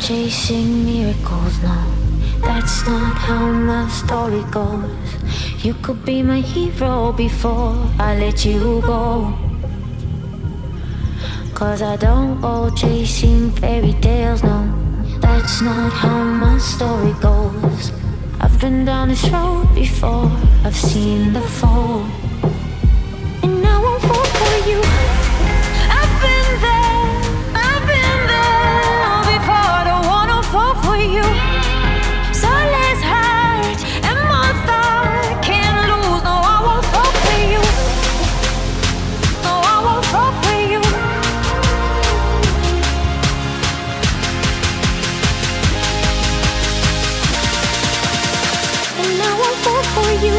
chasing miracles, no. That's not how my story goes. You could be my hero before I let you go. 'Cause I don't go chasing fairy tales, no. That's not how my story goes. I've been down this road before, I've seen the fall, and I won't fall for you. I've been there before. I don't wanna fall for you. So less heart and more thought, can't lose. No, I won't fall for you. No, I won't fall for you. And I won't fall for you.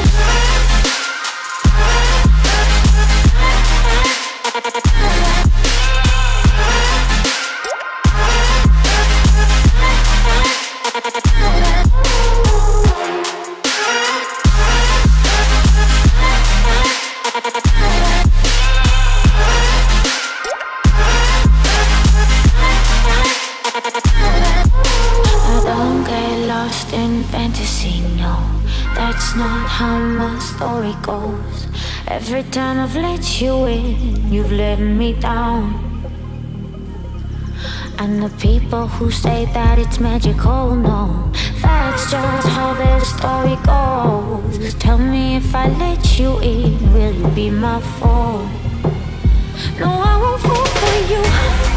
That's not how my story goes. Every time I've let you in, you've let me down. And the people who say that it's magical, no, that's just how their story goes. Tell me, if I let you in, will you be my foe? No, I won't fall for you.